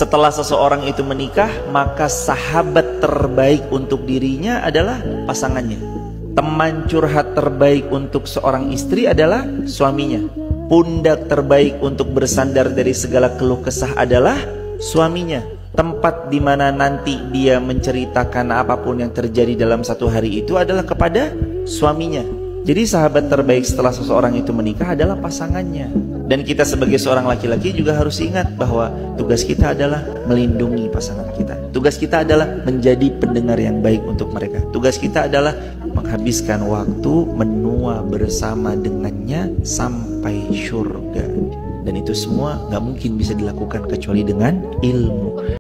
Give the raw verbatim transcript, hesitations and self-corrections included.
Setelah seseorang itu menikah, maka sahabat terbaik untuk dirinya adalah pasangannya. Teman curhat terbaik untuk seorang istri adalah suaminya. Pundak terbaik untuk bersandar dari segala keluh kesah adalah suaminya. Tempat di mana nanti dia menceritakan apapun yang terjadi dalam satu hari itu adalah kepada suaminya. Jadi sahabat terbaik setelah seseorang itu menikah adalah pasangannya. Dan kita sebagai seorang laki-laki juga harus ingat bahwa tugas kita adalah melindungi pasangan kita. Tugas kita adalah menjadi pendengar yang baik untuk mereka. Tugas kita adalah menghabiskan waktu menua bersama dengannya sampai surga. Dan itu semua gak mungkin bisa dilakukan kecuali dengan ilmu.